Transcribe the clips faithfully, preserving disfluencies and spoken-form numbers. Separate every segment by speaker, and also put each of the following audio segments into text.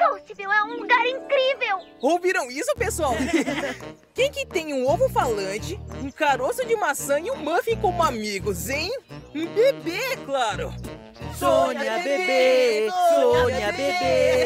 Speaker 1: Toastville é um lugar incrível!
Speaker 2: Ouviram isso, pessoal? Quem que tem um ovo falante, um caroço de maçã e um muffin como amigos, hein? Um bebê, claro!
Speaker 3: Sônia bebê, Sônia bebê.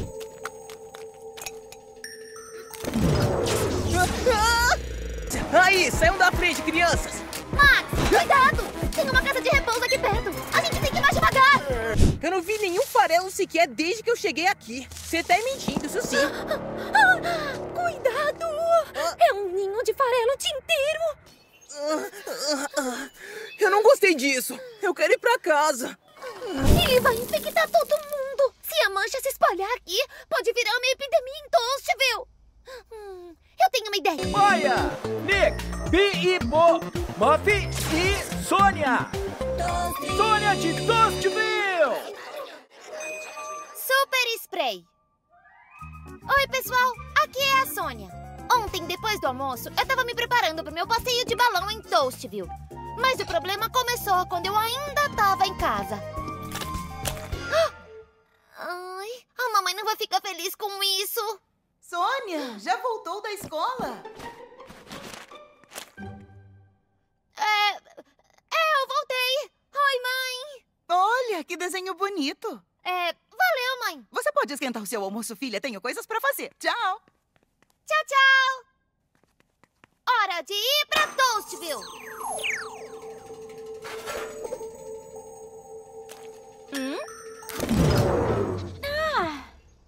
Speaker 2: Aí, saiam da frente, crianças!
Speaker 1: Max, cuidado! Tem uma casa de repouso aqui perto. A gente tem que ir mais devagar.
Speaker 2: Eu não vi nenhum farelo sequer desde que eu cheguei aqui. Você tá mentindo, isso sim.
Speaker 1: Ah, cuidado! É um ninho de farelo tinteiro.
Speaker 2: Eu não gostei disso. Eu quero ir pra casa.
Speaker 1: Ele vai infectar todo mundo. Se a mancha se espalhar aqui, pode virar uma epidemia em Toastville. Hum, eu tenho uma ideia.
Speaker 3: Olha! Nick, Bi e Bo, Muffy e Sônia! Sônia de Toastville!
Speaker 1: Super Spray. Oi, pessoal. Aqui é a Sônia. Ontem, depois do almoço, eu tava me preparando pro meu passeio de balão em Toastville. Mas o problema começou quando eu ainda tava em casa. Ai, a mamãe não vai ficar feliz com isso.
Speaker 4: Sônia, já voltou da escola?
Speaker 1: É... É, eu voltei. Oi, mãe.
Speaker 4: Olha, que desenho bonito.
Speaker 1: É, valeu, mãe.
Speaker 4: Você pode esquentar o seu almoço, filha? Tenho coisas pra fazer. Tchau.
Speaker 1: Tchau, tchau. Hora de ir pra Toastville. Hum? Ah.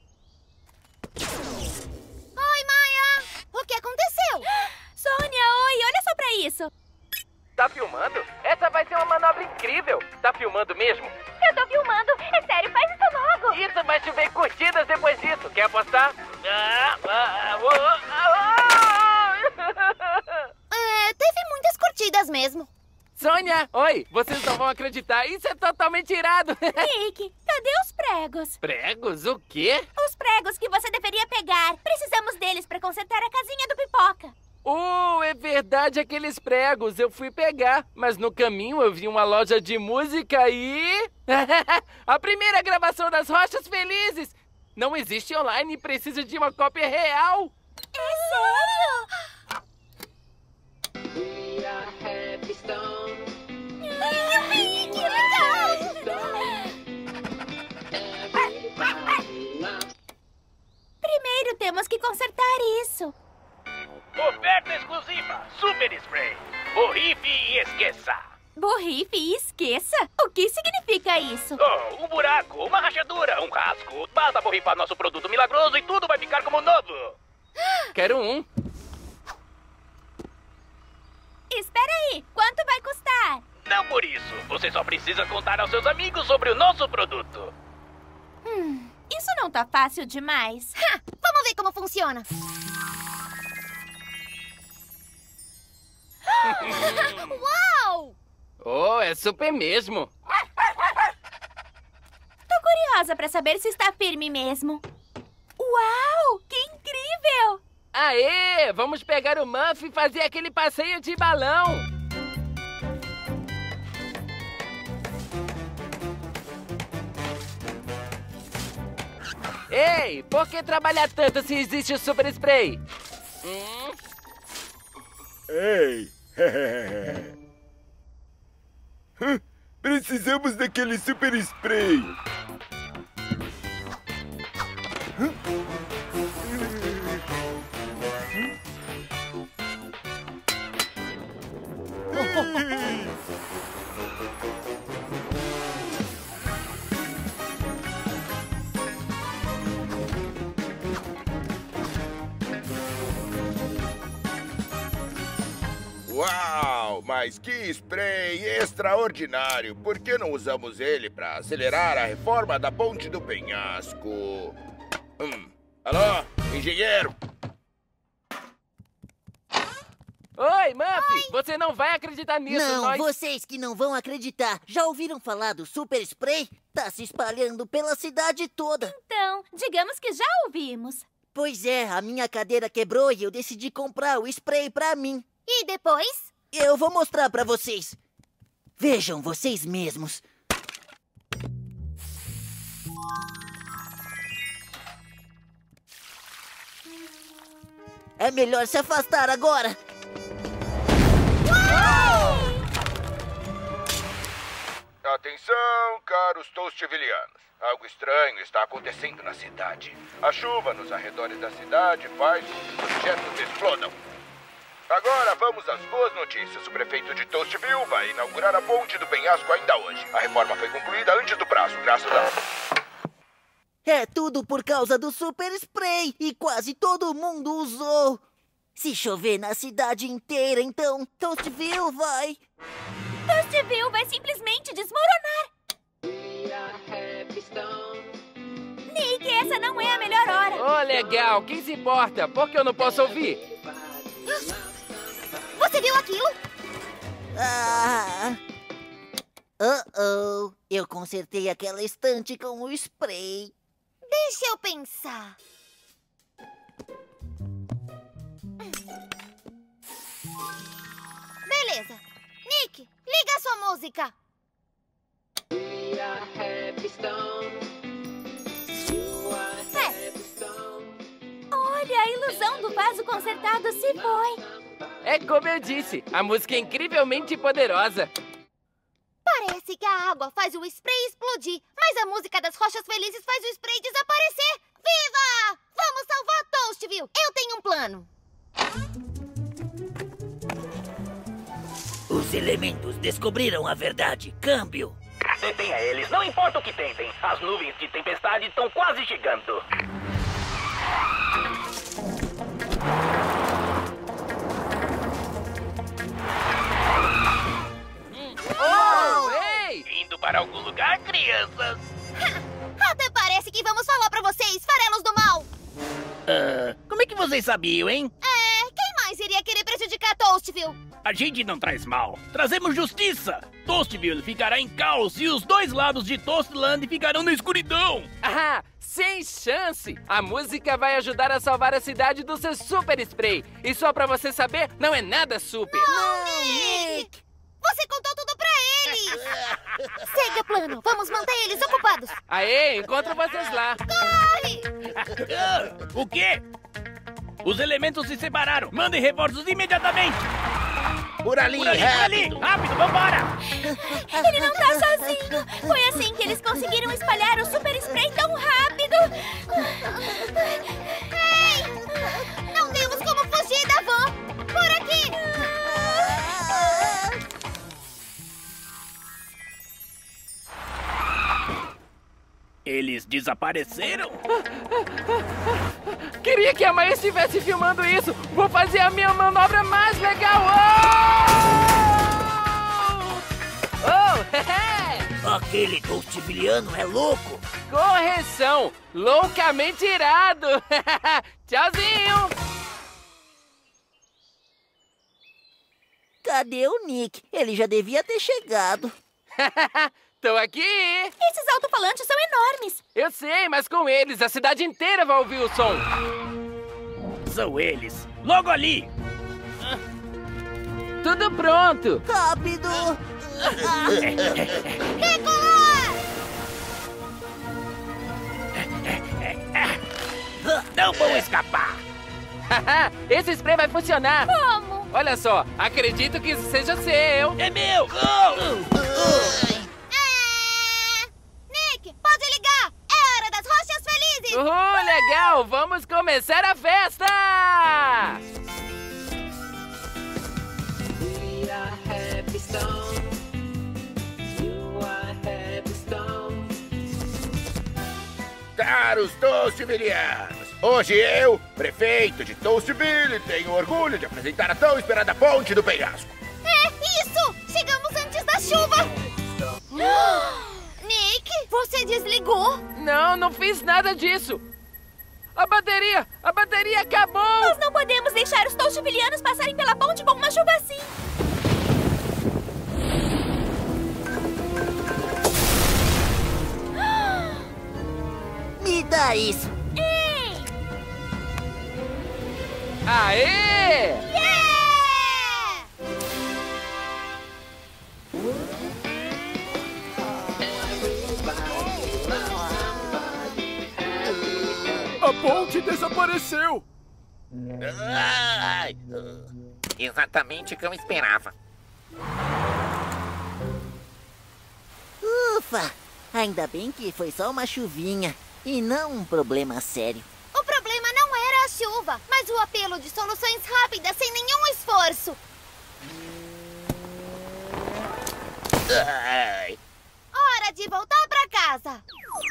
Speaker 1: Oi, Maia. O que aconteceu?
Speaker 5: Sônia, oi, olha só pra isso.
Speaker 6: Tá filmando? Essa vai ser uma manobra incrível. Tá filmando mesmo?
Speaker 1: Eu tô filmando. É sério, faz isso logo.
Speaker 6: Isso vai chover curtidas depois disso. Quer apostar? Ah, ah, ah, ah, ah.
Speaker 1: É, teve muitas curtidas mesmo.
Speaker 6: Sônia, oi. Vocês não vão acreditar. Isso é totalmente irado.
Speaker 5: Nick, cadê os pregos?
Speaker 6: Pregos? O quê?
Speaker 5: Os pregos que você deveria pegar. Precisamos deles pra consertar a casinha do Pipoca.
Speaker 6: Oh, é verdade, aqueles pregos. Eu fui pegar, mas no caminho eu vi uma loja de música e... a primeira gravação das Rochas Felizes. Não existe online e precisa de uma cópia real.
Speaker 5: É sério?
Speaker 1: Yupi, que legal!
Speaker 5: Primeiro temos que consertar isso.
Speaker 7: Oferta exclusiva, Super Spray. Borrife e esqueça.
Speaker 5: Borrife e esqueça? O que significa isso?
Speaker 7: Oh, um buraco, uma rachadura, um rasgo. Basta borrifar nosso produto milagroso e tudo vai ficar como novo.
Speaker 6: Quero um.
Speaker 5: Espera aí, quanto vai custar?
Speaker 7: Não por isso. Você só precisa contar aos seus amigos sobre o nosso produto.
Speaker 5: Hum, isso não tá fácil demais.
Speaker 1: Ha, vamos ver como funciona. Uau!
Speaker 6: Oh, é super mesmo.
Speaker 5: Tô curiosa pra saber se está firme mesmo. Uau, que incrível!
Speaker 6: Aê, vamos pegar o Muffy e fazer aquele passeio de balão. Ei, por que trabalhar tanto se existe o Super Spray? Hum?
Speaker 8: Ei! Precisamos daquele super spray! Uau! Mas que spray extraordinário! Por que não usamos ele para acelerar a reforma da Ponte do Penhasco? Hum. Alô, engenheiro?
Speaker 6: Oi, Muffy! Você não vai acreditar nisso,
Speaker 9: Não,
Speaker 6: nós...
Speaker 9: vocês que não vão acreditar. Já ouviram falar do Super Spray? Tá se espalhando pela cidade toda.
Speaker 5: Então, digamos que já ouvimos.
Speaker 9: Pois é, a minha cadeira quebrou e eu decidi comprar o spray pra mim.
Speaker 1: E depois?
Speaker 9: Eu vou mostrar pra vocês. Vejam vocês mesmos. É melhor se afastar agora.
Speaker 8: Atenção, caros toastvilianos. Algo estranho está acontecendo na cidade. A chuva nos arredores da cidade faz com que os objetos explodam. Agora vamos às boas notícias. O prefeito de Toastville vai inaugurar a ponte do penhasco ainda hoje. A reforma foi concluída antes do prazo, graças a...
Speaker 9: É tudo por causa do Super Spray e quase todo mundo usou. Se chover na cidade inteira, então Toastville vai...
Speaker 5: Toastville vai simplesmente desmoronar. Nick, essa não é a melhor hora.
Speaker 6: Oh, legal. Quem se importa? Por que eu não posso ouvir?
Speaker 1: Você viu aquilo?
Speaker 9: Ah... Uh-oh. Eu consertei aquela estante com o spray.
Speaker 1: Deixa eu pensar. Beleza. Nick, liga a sua música.
Speaker 5: É. Olha, a ilusão do vaso consertado se foi.
Speaker 6: É como eu disse, a música é incrivelmente poderosa.
Speaker 1: Parece que a água faz o spray explodir, mas a música das rochas felizes faz o spray desaparecer. Viva! Vamos salvar Toastville! Eu tenho um plano.
Speaker 9: Os elementos descobriram a verdade. Câmbio.
Speaker 7: Detenha eles, não importa o que tentem. As nuvens de tempestade estão quase chegando.
Speaker 6: Oh, ei!
Speaker 7: Indo para algum lugar, crianças?
Speaker 1: Até parece que vamos falar pra vocês, farelos do mal.
Speaker 7: Uh, como é que vocês sabiam, hein?
Speaker 1: É, quem mais iria querer prejudicar Toastville?
Speaker 7: A gente não traz mal. Trazemos justiça. Toastville ficará em caos e os dois lados de Toastland ficarão na escuridão.
Speaker 6: Ah, sem chance! A música vai ajudar a salvar a cidade do seu super spray. E só pra você saber, não é nada super.
Speaker 1: Não, Nick! Você contou tudo pra eles! Segue o plano, vamos manter eles ocupados.
Speaker 6: Aê, encontro vocês lá.
Speaker 1: Corre!
Speaker 7: O quê? Os elementos se separaram. Mandem reforços imediatamente.
Speaker 8: Por ali,
Speaker 7: Por ali, por ali. Rápido, vambora.
Speaker 5: Ele não tá sozinho. Foi assim que eles conseguiram espalhar o super spray tão rápido.
Speaker 1: Ei! Não temos como fugir da van! Por aqui!
Speaker 7: Eles desapareceram?
Speaker 6: Queria que a Maya estivesse filmando isso. Vou fazer a minha manobra mais legal. Oh! Oh!
Speaker 9: Aquele Toastviliano é louco.
Speaker 6: Correção! Loucamente irado! Tchauzinho!
Speaker 9: Cadê o Nick? Ele já devia ter chegado.
Speaker 6: Tô aqui!
Speaker 5: Esses alto-falantes são enormes.
Speaker 6: Eu sei, mas com eles a cidade inteira vai ouvir o som.
Speaker 7: São eles. Logo ali.
Speaker 6: Tudo pronto.
Speaker 9: Rápido!
Speaker 7: Não vão escapar.
Speaker 6: Esse spray vai funcionar.
Speaker 5: Como?
Speaker 6: Olha só, acredito que isso seja seu.
Speaker 7: É meu. Oh!
Speaker 1: Nick, pode ligar! É hora das rochas felizes!
Speaker 6: Uhul, legal! Vamos começar a festa!
Speaker 8: Caros Toastvilianos, hoje eu, prefeito de Toastville, tenho orgulho de apresentar a tão esperada ponte do penhasco.
Speaker 1: É isso! Chegamos antes da chuva! Nick, você desligou?
Speaker 6: Não, não fiz nada disso. A bateria! A bateria acabou!
Speaker 5: Nós não podemos deixar os Toastvilianos passarem pela ponte com uma chuva assim.
Speaker 9: Me dá isso.
Speaker 5: Ei!
Speaker 6: Aê!
Speaker 1: Yeah!
Speaker 3: A ponte desapareceu!
Speaker 10: Ai, exatamente o que eu esperava.
Speaker 9: Ufa! Ainda bem que foi só uma chuvinha e não um problema sério.
Speaker 1: O problema não era a chuva, mas o apelo de soluções rápidas sem nenhum esforço.
Speaker 10: Ai.
Speaker 1: Hora de voltar pra casa.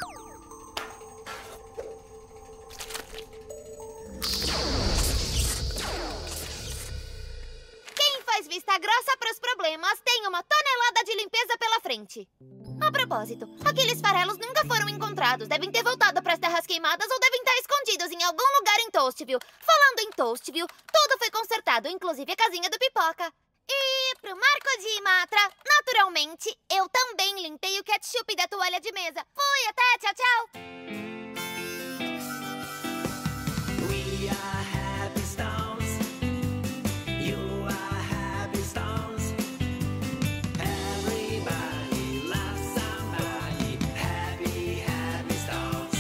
Speaker 1: Quem faz vista grossa pros problemas tem uma tonelada de limpeza pela frente. A propósito, aqueles farelos nunca foram encontrados. Devem ter voltado para as terras queimadas ou devem estar escondidos em algum lugar em Toastville. Falando em Toastville, tudo foi consertado, inclusive a casinha do Pipoca. E pro Marco de Imatra, naturalmente, eu também limpei o ketchup da toalha de mesa. Fui, até, tchau, tchau!
Speaker 11: We are happy stones. You are happy stones. Everybody loves somebody. Happy, happy stones.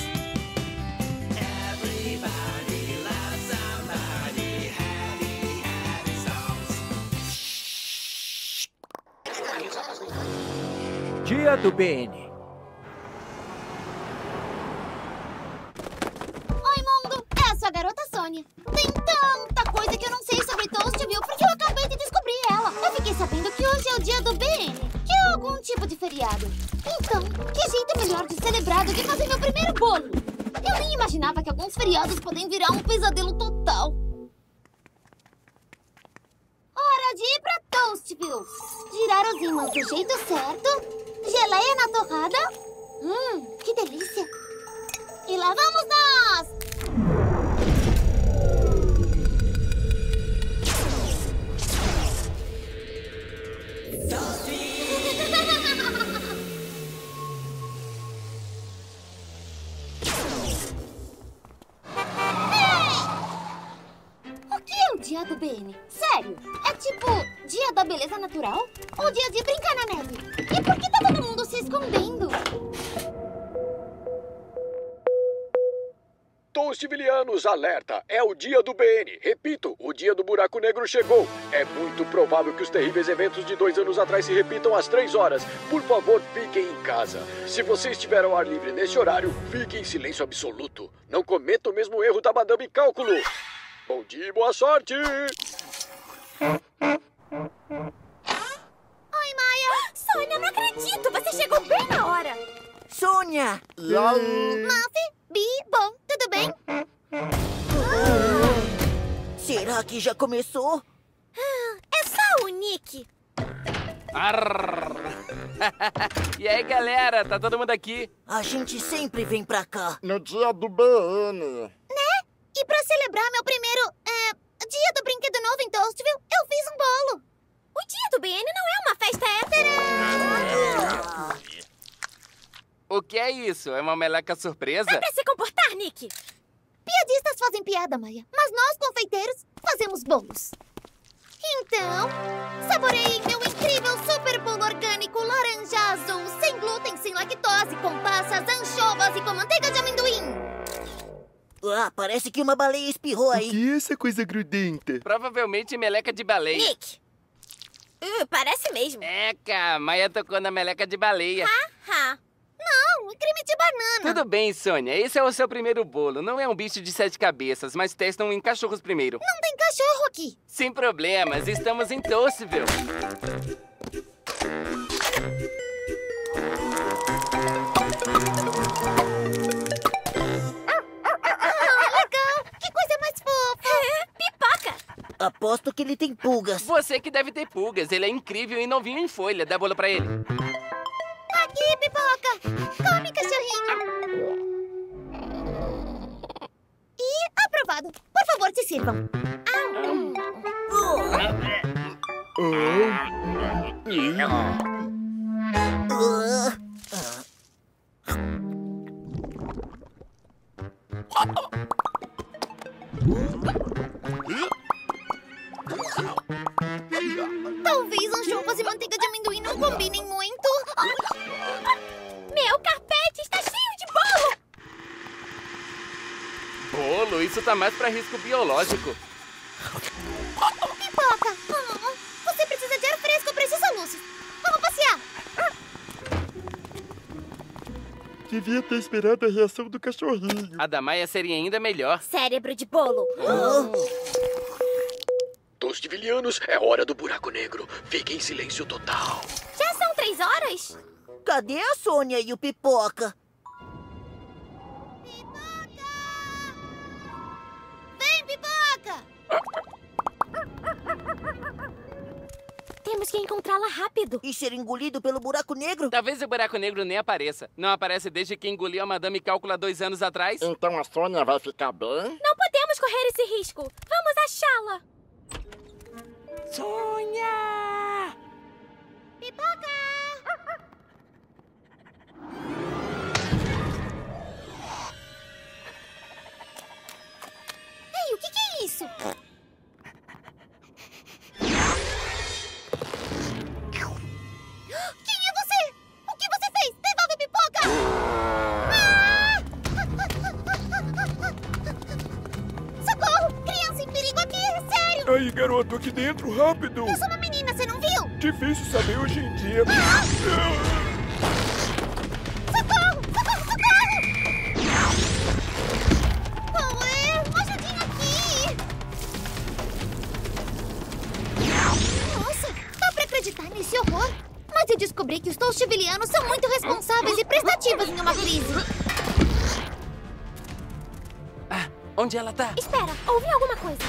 Speaker 11: Everybody loves somebody. Happy, happy stones.
Speaker 3: Dia do B N.
Speaker 1: Oi, mundo! É a sua garota Sônia. Tem tanta coisa que eu não sei sobre Toastville porque eu acabei de descobrir ela. Eu fiquei sabendo que hoje é o dia do B N, que é algum tipo de feriado. Então, que jeito melhor de celebrar do que fazer meu primeiro bolo? Eu nem imaginava que alguns feriados podem virar um pesadelo total. Hora de ir pra Toastville. Girar os ímãs do jeito certo. Geleia na torrada. Hum, que delícia. E lá vamos nós! O que é o dia do B N? Sério? É tipo dia da beleza natural? Ou dia de brincar na neve? E por que tá todo mundo se escondendo?
Speaker 12: Toastvilleanos, alerta! É o dia do B N. Repito, o dia do buraco negro chegou. É muito provável que os terríveis eventos de dois anos atrás se repitam às três horas. Por favor, fiquem em casa. Se você estiver ao ar livre nesse horário, fique em silêncio absoluto. Não cometa o mesmo erro da Madame Cálculo. Bom dia e boa sorte!
Speaker 1: Oi, Maia!
Speaker 5: Sônia, não acredito! Você chegou bem na hora!
Speaker 9: Sônia!
Speaker 1: Muffy, Bi, bom, tudo bem?
Speaker 9: Será que já começou?
Speaker 5: É só o Nick.
Speaker 6: Arr. E aí, galera? Tá todo mundo aqui?
Speaker 9: A gente sempre vem pra cá.
Speaker 8: No dia do B N.
Speaker 1: Né? E pra celebrar meu primeiro é, dia do brinquedo novo em Toastville, eu fiz um bolo.
Speaker 5: O dia do B N não é uma festa hétera.
Speaker 6: O que é isso? É uma meleca surpresa?
Speaker 5: Dá pra se comportar, Nick?
Speaker 1: Piadistas fazem piada, Maia, mas nós, confeiteiros, fazemos bolos. Então, saboreiem meu incrível super bolo orgânico laranja azul, sem glúten, sem lactose, com passas, anchovas e com manteiga de amendoim.
Speaker 9: Ah, parece que uma baleia espirrou aí.
Speaker 13: O que é essa coisa grudenta?
Speaker 6: Provavelmente meleca de baleia.
Speaker 5: Nick! Uh, parece mesmo.
Speaker 6: Eca, Maia tocou na meleca de baleia.
Speaker 5: Ha, ha.
Speaker 1: Não, é creme de banana.
Speaker 6: Tudo bem, Sônia. Esse é o seu primeiro bolo. Não é um bicho de sete cabeças, mas testam em cachorros primeiro.
Speaker 1: Não tem cachorro aqui.
Speaker 6: Sem problemas, estamos em Toastville.
Speaker 1: Ah, legal. Que coisa mais fofa.
Speaker 5: Pipoca.
Speaker 9: Aposto que ele tem pulgas.
Speaker 6: Você que deve ter pulgas. Ele é incrível e novinho em folha. Dá bolo pra ele.
Speaker 1: Aqui, Pipoca. Come, cachorrinho. E aprovado. Por favor, se sirvam. Ah, hum. Talvez anchovas e manteiga de amendoim não combinem muito.
Speaker 5: Meu carpete está cheio de bolo.
Speaker 6: bolo. Isso tá mais pra risco biológico.
Speaker 1: Pipoca! Oh, você precisa de ar fresco, eu preciso soluços. Vamos passear.
Speaker 13: Devia ter esperado a reação do cachorrinho.
Speaker 6: A da Maia seria ainda melhor.
Speaker 1: Cérebro de bolo.
Speaker 12: Tostivilianos, é hora do buraco negro. Fiquem em silêncio total.
Speaker 1: Já são três horas?
Speaker 9: Cadê a Sônia e o Pipoca?
Speaker 1: Vem, Pipoca! Temos que encontrá-la rápido.
Speaker 9: E ser engolido pelo buraco negro?
Speaker 6: Talvez o buraco negro nem apareça. Não aparece desde que engoliu a Madame Cálcula dois anos atrás.
Speaker 13: Então a Sônia vai ficar bem?
Speaker 1: Não podemos correr esse risco. Vamos achá-la.
Speaker 6: Sônia!
Speaker 1: Pipoca! Ei, o que, que é isso? Quem é você? O que você fez? Devolve a Pipoca! Ah! Socorro! Criança em perigo aqui, é sério!
Speaker 13: Aí, garoto, aqui dentro, rápido!
Speaker 1: Eu sou uma menina, você não viu?
Speaker 13: Difícil saber hoje em dia.
Speaker 1: Ah! Socorro! Socorro! Socorro! Ué, uma ajudinha aqui! Nossa, dá pra acreditar nesse horror? Mas eu descobri que os tostivilianos são muito responsáveis e prestativos em uma crise.
Speaker 6: Ah, onde ela tá?
Speaker 1: Espera, ouvi alguma coisa.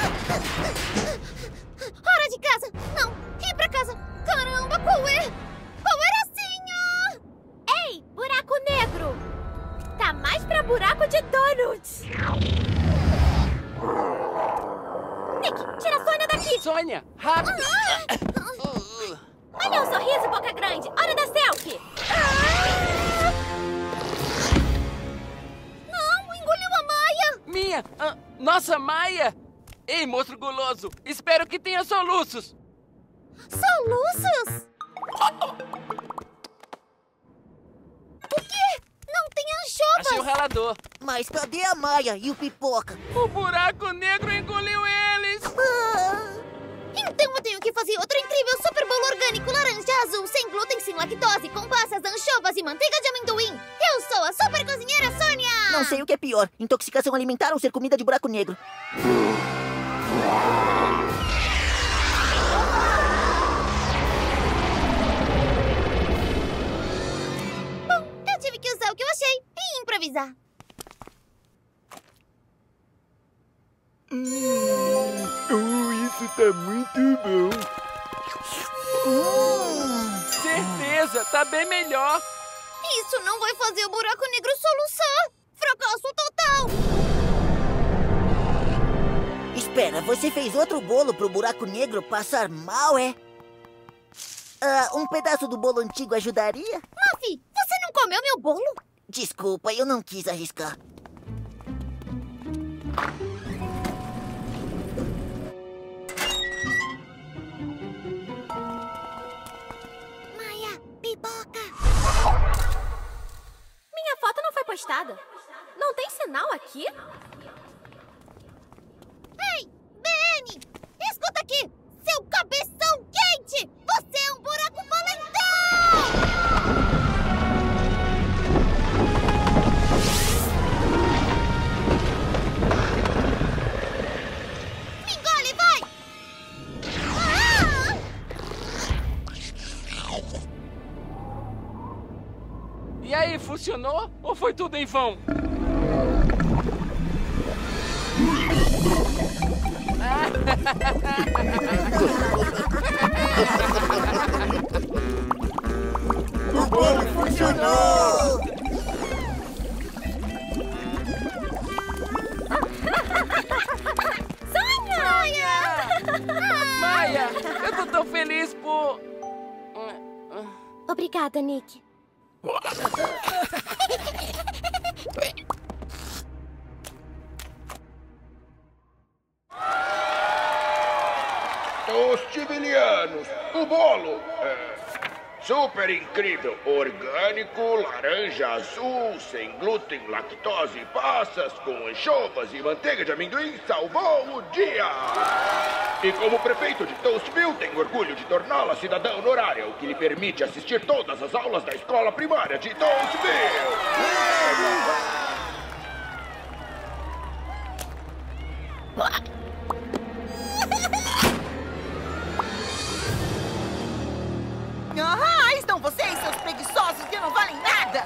Speaker 1: Hora de casa! Não, ir pra casa! Caramba, qual é? Qual era assim? Ei, buraco negro! Tá mais pra buraco de donuts! Nick, tira a Sônia daqui!
Speaker 6: Sônia, rápido!
Speaker 1: Olha o sorriso, boca grande! Hora da selfie! Não, engoliu a Maia!
Speaker 6: Minha! Ah, nossa, Maia! Ei, monstro guloso! Espero que tenha soluços!
Speaker 1: Soluços? O quê? Não tem anchovas!
Speaker 6: Achei o ralador.
Speaker 9: Mas cadê a Maia e o Pipoca?
Speaker 6: O buraco negro engoliu eles!
Speaker 1: Ah, então eu tenho que fazer outro incrível super bolo orgânico laranja azul, sem glúten, sem lactose, com passas, anchovas e manteiga de amendoim. Eu sou a super cozinheira Sônia!
Speaker 9: Não sei o que é pior, intoxicação alimentar ou ser comida de buraco negro.
Speaker 1: Bom, eu tive que usar o que eu achei e improvisar.
Speaker 13: Hum, oh, isso tá muito bom.
Speaker 9: Hum.
Speaker 6: Certeza, tá bem melhor.
Speaker 1: Isso não vai fazer o buraco negro soluçar. Fracasso total.
Speaker 9: Espera, você fez outro bolo pro buraco negro passar mal, é? Ah, um pedaço do bolo antigo ajudaria?
Speaker 1: Muffy, você não comeu meu bolo?
Speaker 9: Desculpa, eu não quis arriscar.
Speaker 1: Maia, Pipoca.
Speaker 5: Minha foto não foi postada. Não tem sinal aqui?
Speaker 1: Ei, B N! Escuta aqui! Seu cabeção quente! Você é um buraco valentão! Me engole, vai! Ah!
Speaker 6: E aí, funcionou? Ou foi tudo em vão?
Speaker 9: O bolo funcionou!
Speaker 1: Sônia!
Speaker 6: Maia, eu tô tão feliz por...
Speaker 1: Obrigada, Nick.
Speaker 8: Tostivilianos, o bolo! É, Super incrível! Orgânico, laranja azul, sem glúten, lactose, passas, com anchovas e manteiga de amendoim, salvou o dia! E como prefeito de Toastville, tenho orgulho de torná-la cidadã honorária, o que lhe permite assistir todas as aulas da escola primária de Toastville!
Speaker 4: Ah, estão vocês, seus preguiçosos que não valem nada!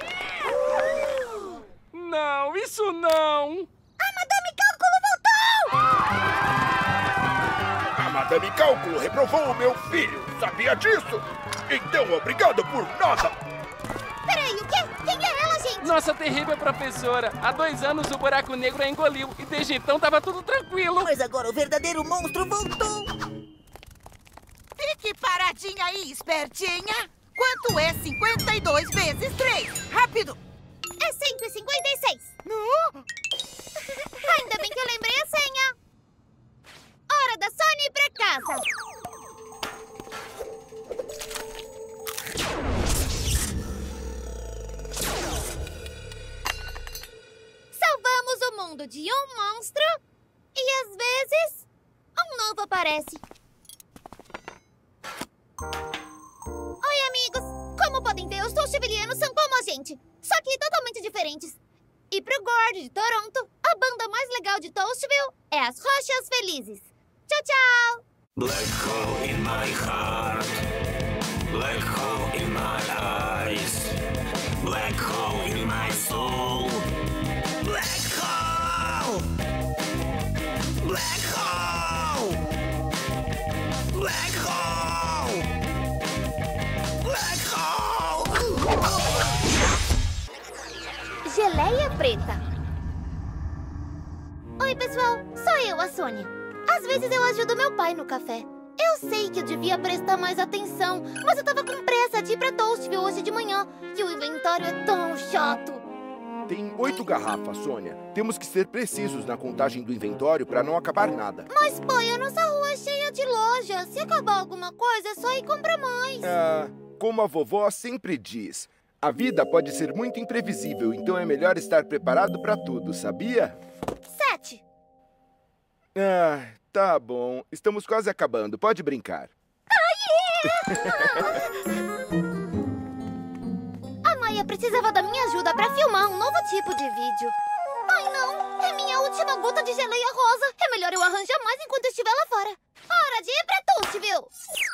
Speaker 6: Não, isso não!
Speaker 1: A Madame Cálculo voltou!
Speaker 8: A Madame Cálculo reprovou o meu filho, sabia disso? Então, obrigado por nada!
Speaker 1: Peraí, o quê? Quem é ela, gente?
Speaker 6: Nossa terrível professora! Há dois anos o buraco negro a engoliu e desde então tava tudo tranquilo.
Speaker 9: Mas agora o verdadeiro monstro voltou!
Speaker 4: Fique paradinha aí, espertinha! Quanto é cinquenta e dois vezes três? Rápido!
Speaker 1: É cento e cinquenta e seis!
Speaker 4: Não!
Speaker 1: Ainda bem que eu lembrei a senha! Hora da Sônia ir pra casa! Salvamos o mundo de um monstro e às vezes um novo aparece. Oi, amigos! Como podem ver, os toastvilianos são como a gente, só que totalmente diferentes. E pro Gord de Toronto, a banda mais legal de Toastville é as Rochas Felizes. Tchau, tchau!
Speaker 11: Black hole in my heart, black hole in my eyes, black hole in my soul, black hole, black hole, black hole, black hole.
Speaker 1: Geleia preta. Oi, pessoal. Sou eu, a Sônia. Às vezes eu ajudo meu pai no café. Eu sei que eu devia prestar mais atenção, mas eu tava com pressa de ir pra Toastville hoje de manhã e o inventário é tão chato.
Speaker 14: Tem oito garrafas, Sônia. Temos que ser precisos na contagem do inventório para não acabar nada.
Speaker 1: Mas, pai, a nossa rua é cheia de lojas. Se acabar alguma coisa, é só ir comprar mais.
Speaker 14: Ah, como a vovó sempre diz, a vida pode ser muito imprevisível, então é melhor estar preparado para tudo, sabia?
Speaker 1: Sete.
Speaker 14: Ah, tá bom. Estamos quase acabando. Pode brincar.
Speaker 1: A Maia precisava da minha ajuda para filmar um novo tipo de vídeo. Ai, não. É minha última gota de geleia rosa. É melhor eu arranjar mais enquanto eu estiver lá fora. Hora de ir pra Toastville.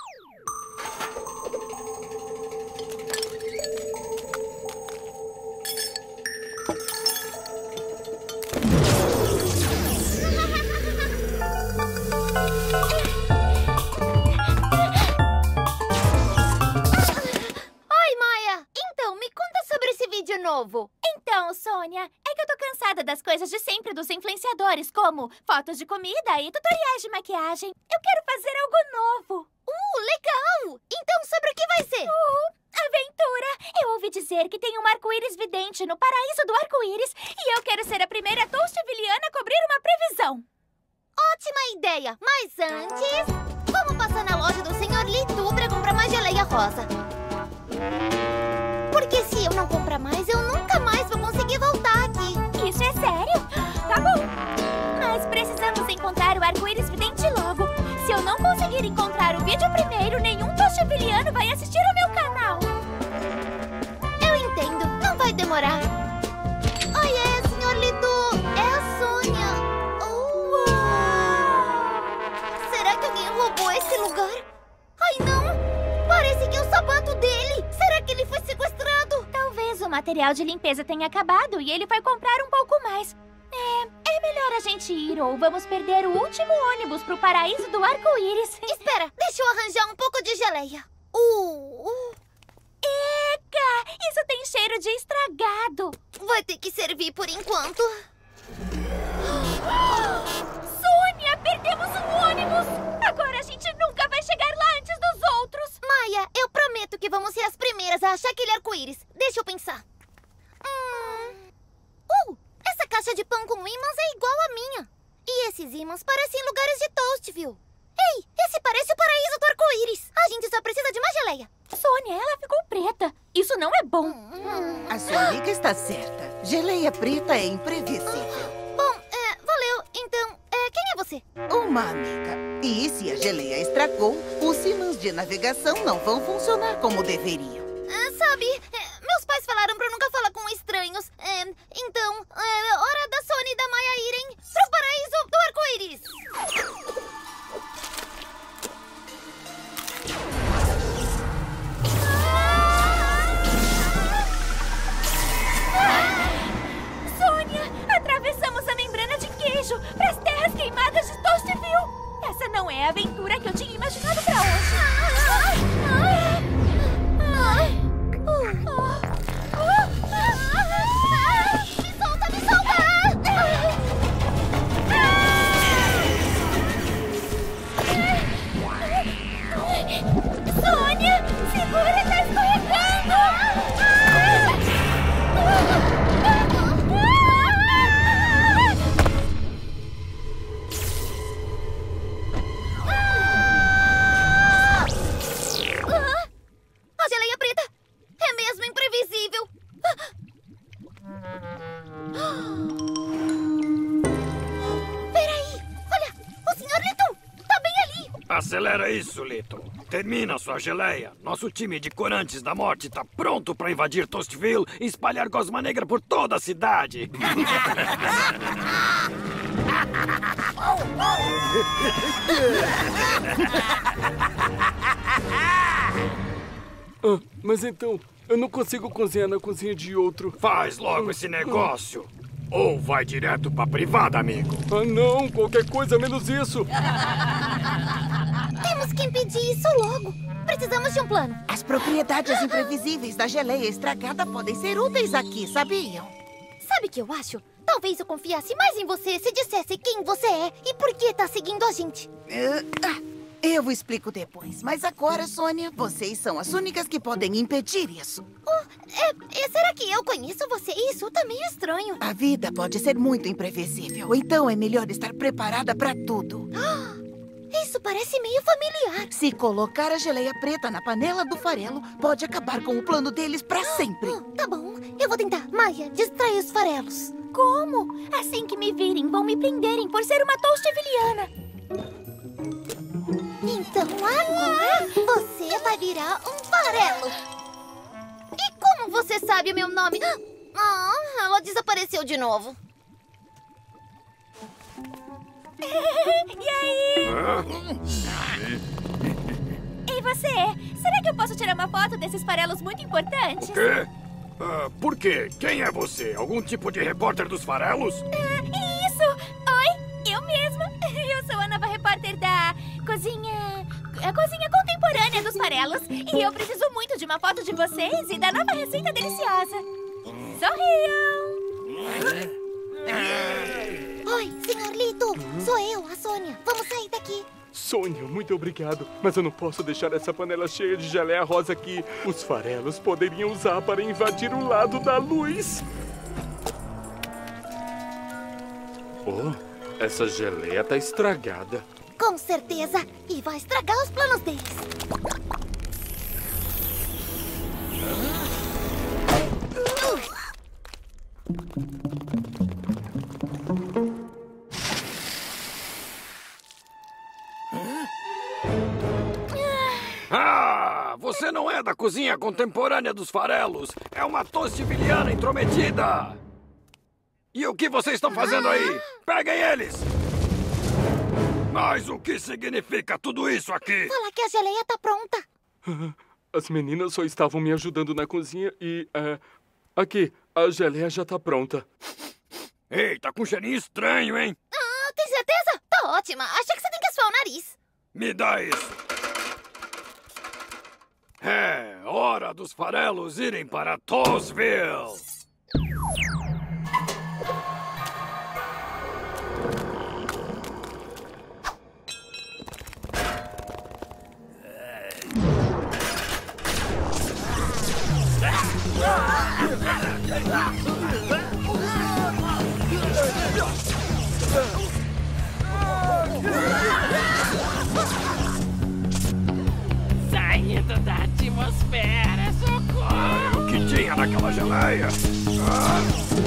Speaker 1: Novo.
Speaker 5: Então, Sônia, é que eu tô cansada das coisas de sempre dos influenciadores, como fotos de comida e tutoriais de maquiagem. Eu quero fazer algo novo.
Speaker 1: Uh, legal! Então, sobre o que vai ser?
Speaker 5: Uh, aventura! Eu ouvi dizer que tem um arco-íris vidente no paraíso do arco-íris e eu quero ser a primeira toastviliana a cobrir uma previsão.
Speaker 1: Ótima ideia! Mas antes, vamos passar na loja do senhor Litu pra comprar mais geleia rosa. Porque se eu não comprar mais, eu nunca mais vou conseguir voltar aqui.
Speaker 5: Isso é sério? Tá bom. Mas precisamos encontrar o arco-íris vidente logo. Se eu não conseguir encontrar o vídeo primeiro, nenhum toastviliano vai assistir ao meu canal.
Speaker 1: Eu entendo. Não vai demorar. Oiê, senhor Litu. É a Sônia. Oh. Será que alguém roubou esse lugar? Ai, não. Parece que é o sapato dele. Será que ele foi sequestrado?
Speaker 5: Talvez o material de limpeza tenha acabado e ele foi comprar um pouco mais. É, é melhor a gente ir ou vamos perder o último ônibus pro paraíso do arco-íris.
Speaker 1: Espera, deixa eu arranjar um pouco de geleia. Uh, uh.
Speaker 5: Eca! Isso tem cheiro de estragado.
Speaker 1: Vai ter que servir por enquanto.
Speaker 5: Sônia, perdemos um ônibus! Agora a gente nunca vai chegar lá antes dos outros.
Speaker 1: Maia, eu prometo que vamos ser as primeiras a achar aquele arco-íris. Deixa eu pensar. Hum... Uh, essa caixa de pão com ímãs é igual à minha. E esses ímãs parecem lugares de Toastville. Ei, esse parece o paraíso do arco-íris. A gente só precisa de mais geleia.
Speaker 5: Sônia, ela ficou preta. Isso não é bom.
Speaker 4: A sua amiga está certa. Geleia preta é imprevisível.
Speaker 1: Bom, é, valeu. Então, é, quem é você?
Speaker 4: Uma amiga. E se a geleia estragou, os sinos de navegação não vão funcionar como deveriam.
Speaker 1: Ah, sabe, é, meus pais falaram pra eu nunca falar com estranhos. É, então, é hora da Sônia e da Maia irem pro paraíso do arco-íris.
Speaker 5: Sônia, atravessamos a membrana de queijo para as terras queimadas de Toastville. Essa não é a aventura que eu tinha imaginado para hoje.
Speaker 1: Me solta, me solta!
Speaker 5: Sônia, segura, tá escorregando!
Speaker 1: A geleia preta é mesmo imprevisível. Peraí, olha, o senhor Liton tá bem ali.
Speaker 7: Acelera isso, Liton. Termina sua geleia. Nosso time de corantes da morte tá pronto pra invadir Toastville e espalhar gosma negra por toda a cidade.
Speaker 6: Ah, mas então, eu não consigo cozinhar na cozinha de outro.
Speaker 7: Faz logo esse negócio. Ou vai direto pra privada, amigo.
Speaker 6: Ah, não. Qualquer coisa menos isso.
Speaker 1: Temos que impedir isso logo. Precisamos de um plano.
Speaker 4: As propriedades imprevisíveis da geleia estragada podem ser úteis aqui, sabiam?
Speaker 1: Sabe o que eu acho? Talvez eu confiasse mais em você se dissesse quem você é e por que tá seguindo a gente.
Speaker 4: Uh, ah, eu explico depois. Mas agora, Sônia, vocês são as únicas que podem impedir isso.
Speaker 1: Oh, é, é, será que eu conheço você? Isso tá meio estranho.
Speaker 4: A vida pode ser muito imprevisível, então é melhor estar preparada pra tudo.
Speaker 1: Isso parece meio familiar.
Speaker 4: Se colocar a geleia preta na panela do farelo, pode acabar com o plano deles pra sempre.
Speaker 1: Oh, tá bom, eu vou tentar. Maia, distrai os farelos.
Speaker 5: Como? Assim que me virem, vão me prenderem por ser uma Toastviliana.
Speaker 1: Então agora você vai virar um farelo. E como você sabe o meu nome? Ah, ela desapareceu de novo.
Speaker 5: E aí? E você? Será que eu posso tirar uma foto desses farelos muito importantes?
Speaker 7: O quê? Uh, por quê? Quem é você? Algum tipo de repórter dos farelos?
Speaker 5: Uh, isso! Oi, eu mesma. Eu sou a nova repórter da cozinha... A cozinha contemporânea dos farelos. E eu preciso muito de uma foto de vocês e da nova receita deliciosa. Sorriam!
Speaker 1: Oi, senhor Lito. Sou eu, a Sônia. Vamos sair daqui.
Speaker 6: Sônia, muito obrigado. Mas eu não posso deixar essa panela cheia de geleia rosa aqui. Os farelos poderiam usar para invadir o lado da luz. Oh, essa geleia tá estragada.
Speaker 1: Com certeza. E vai estragar os planos deles.
Speaker 7: Ah, você não é da cozinha contemporânea dos farelos. É uma Toastviliana intrometida. E o que vocês estão fazendo aí? Peguem eles! Mas o que significa tudo isso aqui?
Speaker 1: Fala que a geleia tá pronta.
Speaker 6: As meninas só estavam me ajudando na cozinha e... É, aqui, a geleia já tá pronta.
Speaker 7: Ei, tá com um cheirinho estranho, hein?
Speaker 1: Ah, tem certeza? Tá ótima. Achei que você tem que assoar o nariz.
Speaker 7: Me dá isso. É hora dos farelos irem para Toastville.
Speaker 6: Saindo da atmosfera.
Speaker 7: uma geleia. Ah.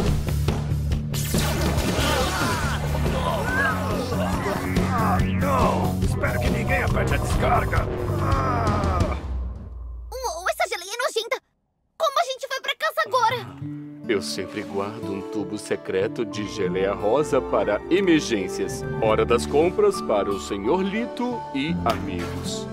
Speaker 7: Ah, não! Espero que ninguém aperte a descarga. Ah.
Speaker 1: Uou, essa geleia é nojenta! Como a gente vai pra casa agora?
Speaker 6: Eu sempre guardo um tubo secreto de geleia rosa para emergências. Hora das compras para o senhor Lito e amigos.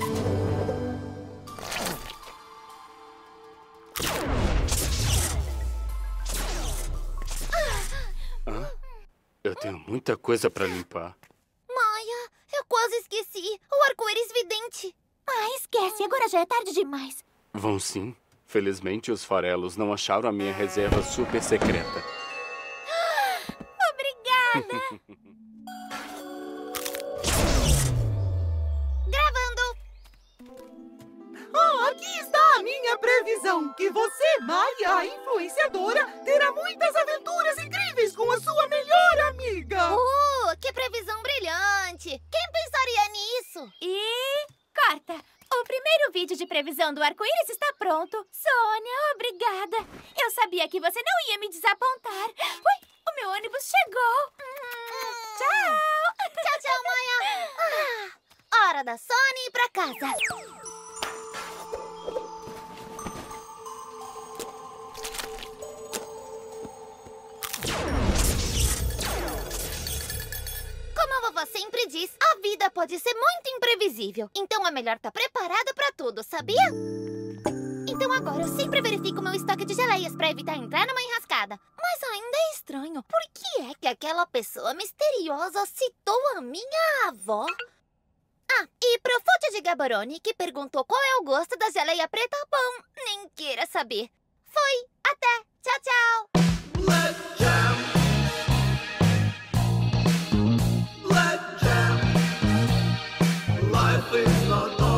Speaker 6: Ah, eu tenho muita coisa para limpar.
Speaker 1: Maia, eu quase esqueci. O arco-íris vidente.
Speaker 5: Ah, esquece. Agora já é tarde demais.
Speaker 6: Vão sim. Felizmente, os farelos não acharam a minha reserva super secreta.
Speaker 5: Obrigada!
Speaker 1: Gravando!
Speaker 4: Ah, aqui está a minha previsão. Que você, Maia, a influenciadora, terá muitas aventuras incríveis com a sua melhor amiga.
Speaker 1: Uh, que previsão brilhante! Quem pensaria nisso?
Speaker 5: E... corta! O primeiro vídeo de previsão do arco-íris está pronto. Sônia, obrigada. Eu sabia que você não ia me desapontar. Ui, o meu ônibus chegou. Hum, tchau.
Speaker 1: Tchau, tchau, Maia. Ah, hora da Sônia ir pra casa. Como a vovó sempre diz, a vida pode ser muito imprevisível. Então é melhor estar preparado pra tudo, sabia? Então agora eu sempre verifico meu estoque de geleias pra evitar entrar numa enrascada. Mas ainda é estranho. Por que é que aquela pessoa misteriosa citou a minha avó? Ah, e pro Fute de Gaborone, que perguntou qual é o gosto da geleia preta, bom, nem queira saber. Foi, até, tchau, tchau.
Speaker 11: Let jam. Let jam. Life is not